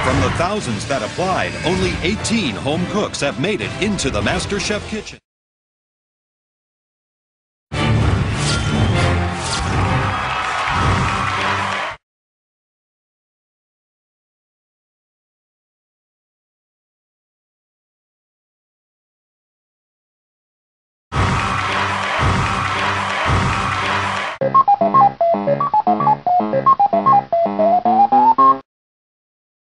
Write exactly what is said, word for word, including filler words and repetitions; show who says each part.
Speaker 1: From the thousands that applied, only eighteen home cooks have made it into the MasterChef kitchen.